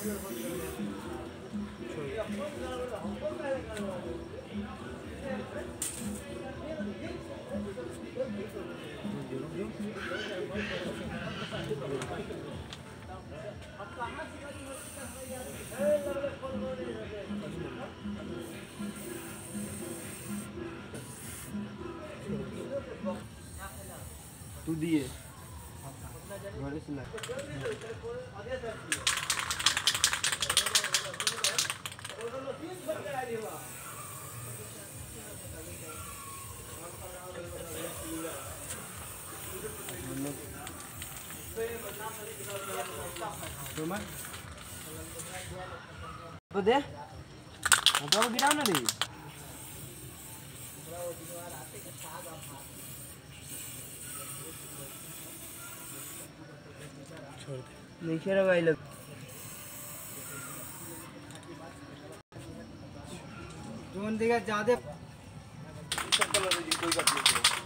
तू दिए घरे से ला तो दे तो गिराओ ना रे देखिए रे भाई लोग जोन देगा ज्यादा कोई बात नहीं।